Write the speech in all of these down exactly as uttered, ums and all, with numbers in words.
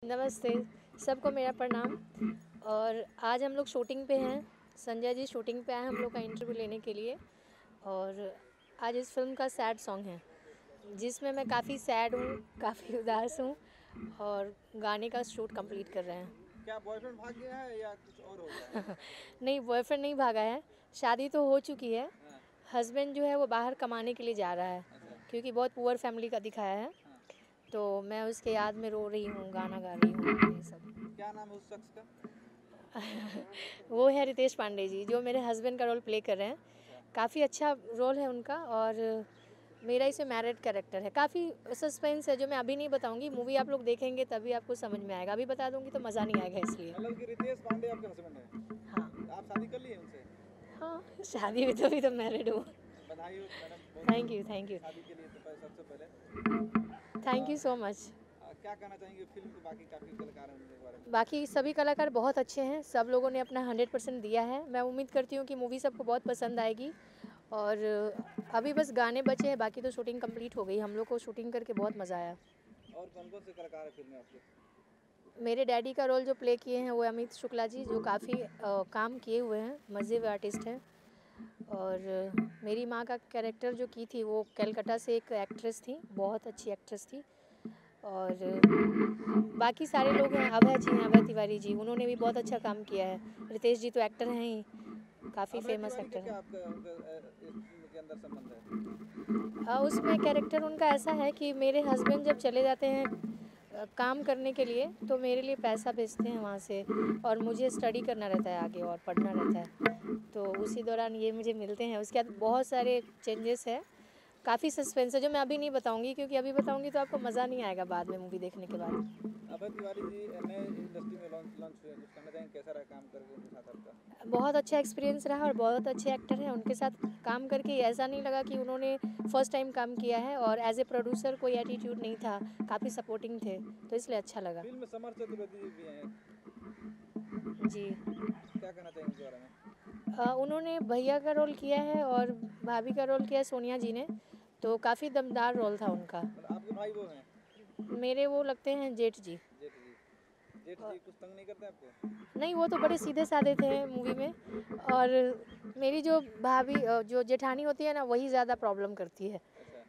नमस्ते, सबको मेरा प्रणाम। और आज हम लोग शूटिंग पे हैं। संजय जी शूटिंग पे आए हम लोग का इंटरव्यू लेने के लिए। और आज इस फिल्म का सैड सॉन्ग है जिसमें मैं काफ़ी सैड हूँ, काफ़ी उदास हूँ और गाने का शूट कंप्लीट कर रहे हैं। क्या बॉयफ्रेंड भाग गया है या कुछ और हो गया है? नहीं, बॉयफ्रेंड नहीं भागा है, शादी तो हो चुकी है। हाँ। हस्बैंड जो है वो बाहर कमाने के लिए जा रहा है। अच्छा। क्योंकि बहुत पुअर फैमिली का दिखाया है। हाँ। तो मैं उसके याद में रो रही हूँ, गाना गा रही हूँ, ये सब। क्या नाम है उस शख्स का? वो है रितेश पांडे जी, जो मेरे हस्बैंड का रोल प्ले कर रहे हैं। अच्छा। काफ़ी अच्छा रोल है उनका और मेरा इसे मैरिड कैरेक्टर है। काफ़ी सस्पेंस है जो मैं अभी नहीं बताऊंगी, मूवी आप लोग देखेंगे तभी आपको समझ में आएगा। अभी बता दूंगी तो मज़ा नहीं आएगा, इसलिए। मतलब कि रितेश पांडे आपके हस्बैंड है? हाँ आप शादी कर लिए उनसे? हाँ, शादी भी तो भी तो मैरिड हूँ। बधाई हो मैडम, बहुत थैंक यू थैंक यू शादी के लिए तो पहले- सबसे पहले थैंक यू सो मच। आ, क्या कहना चाहेंगे फिल्म के बाकी काफ़ी कलाकार हैं उनके बारे में? बाकी सभी कलाकार बहुत अच्छे हैं, सब लोगों ने अपना हंड्रेड परसेंट दिया है। मैं उम्मीद करती हूँ कि मूवी सबको बहुत पसंद आएगी। और अभी बस गाने बचे हैं, बाकी तो शूटिंग कंप्लीट हो गई। हम लोग को शूटिंग करके बहुत मज़ा आया। और कौन कौन से कलाकार हैं फिल्म में आपके? मेरे डैडी का रोल जो प्ले किए हैं वो अमित शुक्ला जी, जो काफ़ी काम किए हुए हैं, मज़े आर्टिस्ट हैं। और मेरी माँ का कैरेक्टर जो की थी वो कलकत्ता से एक एक्ट्रेस थी, बहुत अच्छी एक्ट्रेस थी। और बाकी सारे लोग हैं, अभय जी हैं, अभय तिवारी जी, उन्होंने भी बहुत अच्छा काम किया है। रितेश जी तो एक्टर हैं ही, काफ़ी अभय फेमस तिवारी का एक्टर क्या हैं। आपका उनका अ, इस फिल्म के अंदर संबंध है? अ, उसमें कैरेक्टर उनका ऐसा है कि मेरे हस्बैंड जब चले जाते हैं अ, काम करने के लिए, तो मेरे लिए पैसा भेजते हैं वहाँ से, और मुझे स्टडी करना रहता है आगे और पढ़ना रहता है। तो उसी दौरान ये मुझे मिलते हैं। उसके बाद बहुत सारे चेंजेस है, काफ़ी सस्पेंस है जो मैं अभी नहीं बताऊंगी, क्योंकि अभी बताऊंगी तो आपको मज़ा नहीं आएगा बाद में मूवी देखने के बाद। अभय तिवारी जी नए इंडस्ट्री में लॉन्च लॉन्च हुए हैं, कुछ कहना चाहेंगे कैसा रहा काम करके उनके साथ आपका? बहुत अच्छा एक्सपीरियंस रहा और बहुत अच्छे एक्टर हैं। उनके साथ काम करके ऐसा नहीं लगा कि उन्होंने फर्स्ट टाइम काम किया है, और एज ए प्रोड्यूसर कोई एटीट्यूड नहीं था, काफ़ी सपोर्टिंग थे, तो इसलिए अच्छा लगा। फिल्म में समर चतुर्वेदी जी भी हैं, जी। क्या कहना चाहेंगे उनके बारे में? अ, उन्होंने भैया का रोल किया है और भाभी का रोल किया है सोनिया जी ने, तो काफ़ी दमदार रोल था उनका। मतलब आपके भाई वो हैं? मेरे वो लगते हैं जेठ जी। जेठ जी। जेठ जी कुछ तंग नहीं करते आपको? नहीं, वो तो बड़े सीधे साधे थे मूवी में। और मेरी जो भाभी अ, जो जेठानी होती है ना, वही ज़्यादा प्रॉब्लम करती है अच्छा।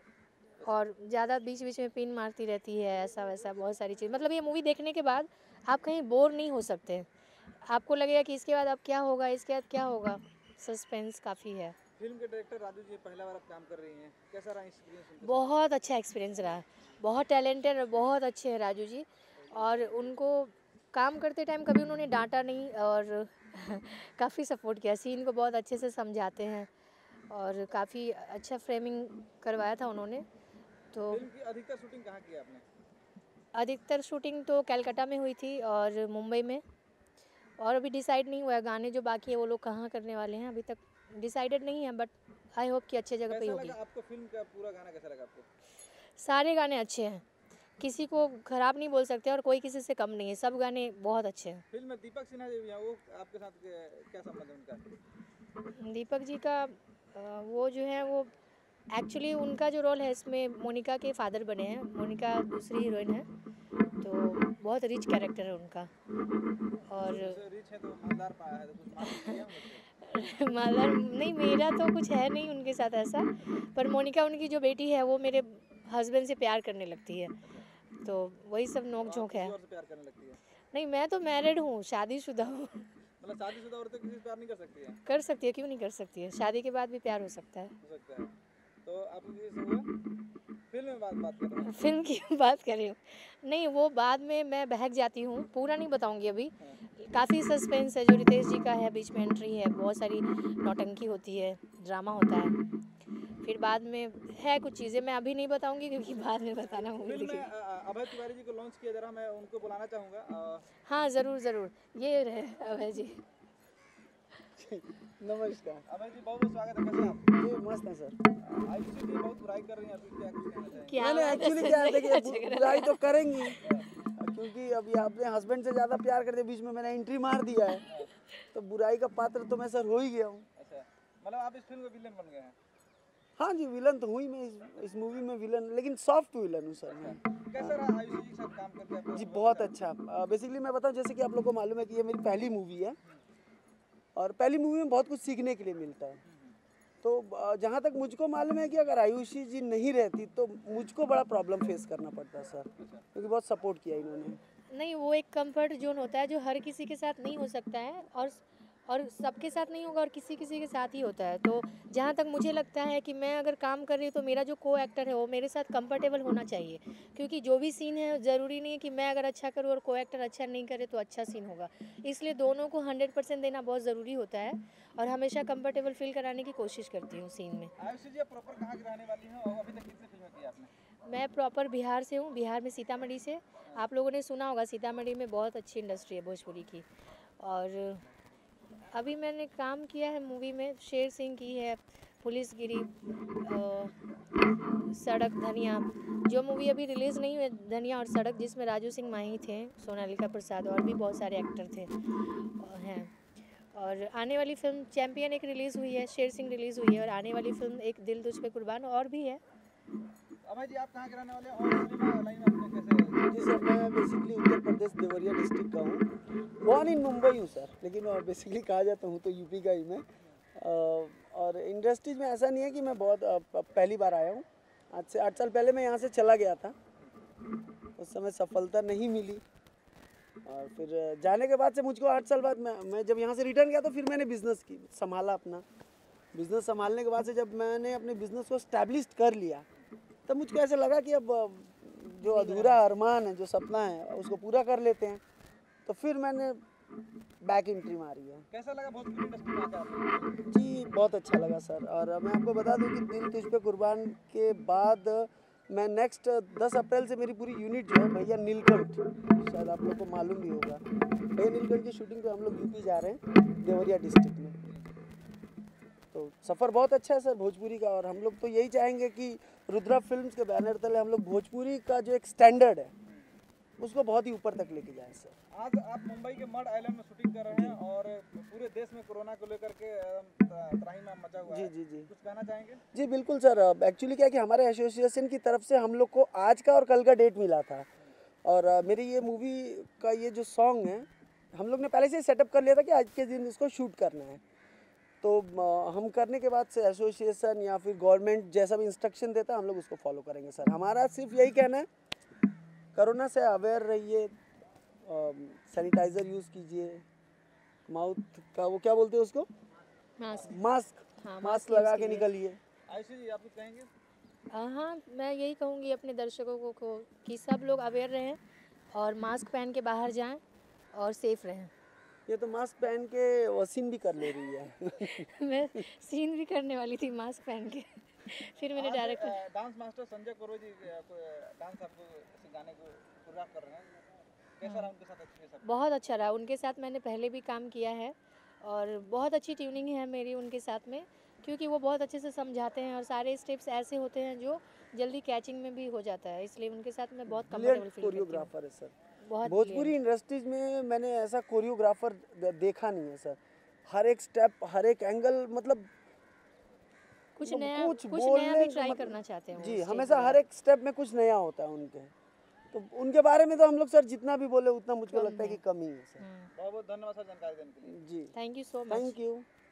और ज़्यादा बीच बीच में पिन मारती रहती है, ऐसा वैसा बहुत सारी चीज़। मतलब ये मूवी देखने के बाद आप कहीं बोर नहीं हो सकते। आपको लगेगा कि इसके बाद अब क्या होगा, इसके बाद क्या होगा। सस्पेंस काफ़ी है। फिल्म के डायरेक्टर राजू जी पहला बार आप काम कर रही हैं, कैसा रहा एक्सपीरियंस उनके साथ? बहुत अच्छा एक्सपीरियंस रहा। बहुत टैलेंटेड और बहुत अच्छे हैं राजू जी। और उनको काम करते टाइम कभी उन्होंने डांटा नहीं, और काफ़ी सपोर्ट किया। सीन को बहुत अच्छे से समझाते हैं और काफ़ी अच्छा फ्रेमिंग करवाया था उन्होंने। तो फिल्म की अधिकतर शूटिंग कहाँ की है आपने? अधिकतर शूटिंग तो कलकत्ता में हुई थी और मुंबई में। और अभी डिसाइड नहीं हुआ है, गाने जो बाकी है वो लोग कहाँ करने वाले हैं, अभी तक डिसाइडेड नहीं है, बट आई होप कि अच्छे जगह पे ही कैसा होगी। लगा आपको फिल्म का पूरा गाना, कैसा लगा आपको? सारे गाने अच्छे हैं, किसी को खराब नहीं बोल सकते और कोई किसी से कम नहीं है, सब गाने बहुत अच्छे हैं। फिल्म में दीपक सिन्हा जी भी हैं, वो आपके साथ के- क्या संबंध है उनका? दीपक जी का अ, वो जो है वो एक्चुअली उनका जो रोल है इसमें मोनिका के फादर बने हैं। मोनिका दूसरी हीरोइन है, तो बहुत रिच कैरेक्टर है उनका। और जैसे रिच है तो मालदार पाया है, तो कुछ माल लिया उन लोग से? मालदार नहीं, मेरा तो कुछ है नहीं उनके साथ ऐसा। पर मोनिका उनकी जो बेटी है वो मेरे हस्बैंड से प्यार करने लगती है, अच्छा। तो वही सब नोक तो आप झोंक किसी है। और से प्यार करने लगती है? नहीं, मैं तो मैरिड हूँ, शादीशुदा हूँ। मतलब शादीशुदा औरतें किसी से प्यार नहीं कर सकती हैं? कर सकती है, क्यों नहीं कर सकती है, शादी के बाद भी प्यार हो सकता है। हो सकता है। तो आपको किसी से हुआ? फिल्म में बात बात कर रहा हूँ। फिल्म की बात कर रही हूँ। नहीं, वो बाद में मैं बहक जाती हूँ, पूरा नहीं बताऊँगी अभी। हाँ। काफ़ी सस्पेंस है, जो रितेश जी का है, बीच में एंट्री है, बहुत सारी नौटंकी होती है, ड्रामा होता है। फिर बाद में है कुछ चीज़ें मैं अभी नहीं बताऊँगी, क्योंकि बाद में बताना मूवी फिल्म में देखिए। अ, अ, अभय तिवारी जी को लॉन्च किया जा रहा, मैं उनको बुलाना चाहूँगा। अ, हाँ, ज़रूर ज़रूर, ये रहे अभय जी। नमस्कार अभय जी बहुत बहुत स्वागत है, कैसे हैं आप? जी, मस्त है सर। आयुषी जी बहुत बुराई कर रही हैं आपकी, क्या कुछ कहना चाहेंगे? क्या नहीं नहीं, बात है, एक्चुअली क्या है, संजय देखिए का बु- झगड़ा बुराई लगा। तो करेंगी, क्योंकि अभी आपने हस्बैंड से ज़्यादा प्यार करते बीच में मैंने एंट्री मार दिया है, तो बुराई का पात्र तो मैं सर हो ही गया हूँ। अच्छा, मतलब आप इस फिल्म के विलेन बन गए हैं? हाँ जी, विलन तो हूँ ही मैं इस, इस मूवी में विलन, लेकिन सॉफ्ट विलन हूँ सर मैं। कैसा रहा आयुषी जी के साथ काम करके आपको? जी बहुत अच्छा। बेसिकली मैं बताऊँ, जैसे कि आप लोग को मालूम है कि ये मेरी पहली मूवी है और पहली मूवी में बहुत कुछ सीखने के लिए मिलता है। तो अ, जहाँ तक मुझको मालूम है कि अगर आयुषी जी नहीं रहती तो मुझको बड़ा प्रॉब्लम फेस करना पड़ता सर, क्योंकि बहुत सपोर्ट किया इन्होंने। नहीं, वो एक कंफर्ट जोन होता है जो हर किसी के साथ नहीं हो सकता है, और और सबके साथ नहीं होगा और किसी किसी के साथ ही होता है। तो जहाँ तक मुझे लगता है कि मैं अगर काम कर रही हूँ तो मेरा जो को एक्टर है वो मेरे साथ कंफर्टेबल होना चाहिए, क्योंकि जो भी सीन है ज़रूरी नहीं है कि मैं अगर अच्छा करूँ और को एक्टर अच्छा नहीं करे तो अच्छा सीन होगा। इसलिए दोनों को हंड्रेड परसेंट देना बहुत ज़रूरी होता है और हमेशा कंफर्टेबल फील कराने की कोशिश करती हूँ सीन में। आयुषी जी आप प्रॉपर कहाँ की रहने वाली हैं और अभी तक कितनी फिल्में की आपने? मैं प्रॉपर बिहार से हूँ, बिहार में सीतामढ़ी से। आप लोगों ने सुना होगा सीतामढ़ी में बहुत अच्छी इंडस्ट्री है भोजपुरी की। और अभी मैंने काम किया है मूवी में, शेर सिंह की है, पुलिसगिरी, अ, सड़क, धनिया। जो मूवी अभी रिलीज़ नहीं हुई, धनिया और सड़क, जिसमें राजू सिंह माही थे, सोनालिका प्रसाद और भी बहुत सारे एक्टर थे अ, हैं। और आने वाली फिल्म चैंपियन एक रिलीज़ हुई है, शेर सिंह रिलीज़ हुई है, और आने वाली फिल्म एक दिल तुझ पे कुर्बान और भी है। अभय जी आप कहाँ के रहने वाले हैं और सिनेमा लाइन में आपने कैसे? जी सर, मैं बेसिकली उत्तर प्रदेश देवरिया डिस्ट्रिक्ट का हूँ। बॉर्न इन मुंबई हूँ सर, लेकिन बेसिकली कहा जाता हूँ तो यूपी का ही मैं। अ, और इंडस्ट्रीज में ऐसा नहीं है कि मैं बहुत अ, प- पहली बार आया हूँ। आज से आठ साल पहले मैं यहाँ से चला गया था, उस समय सफलता नहीं मिली। और फिर जाने के बाद से मुझको आठ साल बाद मैं मैं जब यहाँ से रिटर्न गया तो फिर मैंने बिज़नेस की संभाला अपना। बिज़नेस संभालने के बाद से जब मैंने अपने बिज़नेस को स्टैब्लिश कर लिया, तब मुझको ऐसा लगा कि अब अ, जो अधूरा अरमान है, जो सपना है, उसको पूरा कर लेते हैं। तो फिर मैंने बैक एंट्री मारी है। कैसा लगा भोजपुरी इंडस्ट्री में आकर आपको? जी बहुत अच्छा लगा सर। और मैं आपको बता दूं कि दिल तुझ पे कुर्बान के बाद मैं नेक्स्ट दस अप्रैल से मेरी पूरी यूनिट जो है, भैया नीलकंठ, शायद आप लोग को मालूम भी होगा, भैया नीलकंठ की शूटिंग पे हम लोग यूपी जा रहे हैं, देवरिया डिस्ट्रिक्ट में। तो सफ़र बहुत अच्छा है सर भोजपुरी का, और हम लोग तो यही चाहेंगे कि रुद्रा फिल्म्स के बैनर तले हम लोग भोजपुरी का जो एक स्टैंडर्ड है उसको बहुत ही ऊपर तक लेके जाएं सर। आज आप मुंबई के मड आइलैंड में शूटिंग कर रहे हैं और पूरे देश में कोरोना को लेकर के अम, त्राहिमाम मचा हुआ जी है। जी जी कुछ कहना चाहेंगे? जी बिल्कुल सर। एक्चुअली क्या है कि हमारे एसोसिएशन की तरफ से हम लोग को आज का और कल का डेट मिला था, और अ, मेरी ये मूवी का ये जो सॉन्ग है हम लोग ने पहले से ही सेटअप कर लिया था कि आज के दिन इसको शूट करना है। तो अ, हम करने के बाद से एसोसिएशन या फिर गवर्नमेंट जैसा भी इंस्ट्रक्शन देता है हम लोग उसको फॉलो करेंगे सर। हमारा सिर्फ यही कहना है, कोरोना से अवेयर रहिए, सैनिटाइज़र यूज़ कीजिए, माउथ का वो क्या बोलते हैं उसको, मास्क। मास्क, हाँ, मास्क मास्क लगा यूज़ के कीजिए। निकलिए। आयुषी जी आप कुछ कहेंगे? अ, हाँ, मैं यही कहूँगी अपने दर्शकों को, को कि सब लोग अवेयर रहें और मास्क पहन के बाहर जाएं और सेफ रहें। ये तो मास्क पहन के वसीम भी कर ले रही है। मैं सीन भी करने वाली थी मास्क पहन के फिर मैंने आज, डायरेक्टर अ, डांस मास्टर संजय करोल जी अ, को, अ, डांस आपको सिखाने को कोरियोग्राफ कर रहे हैं। कैसा रहा उनके साथ एक्सपीरियंस आपका? बहुत अच्छा रहा। उनके साथ मैंने पहले भी काम किया है और बहुत अच्छी ट्यूनिंग है मेरी उनके साथ में, क्योंकि वो बहुत अच्छे से समझाते हैं और सारे स्टेप्स ऐसे होते हैं जो जल्दी कैचिंग में भी हो जाता है, इसलिए उनके साथ मैं बहुत ब्रिलियंट कंफर्टेबल फील करती हूँ। कोरियोग्राफर है सर। बहुत भोजपुरी ब्रिलियंट। इंडस्ट्रीज में मैंने ऐसा कोरियोग्राफर दे- देखा नहीं है सर। हर एक स्टेप, हर एक एंगल, मतलब कुछ मतलब नया कुछ कुछ नया बोलने भी का ट्राई मतलब, करना चाहते हैं वो जी स्टेज हमेशा हर वगैरह। एक स्टेप में कुछ नया होता है उनके। तो उनके बारे में तो हम लोग सर जितना भी बोले उतना मुझको कम लगता है कि है। कम ही है सर। बहुत बहुत धन्यवाद सर जानकारी देने के लिए। जी thank you so much. Thank you.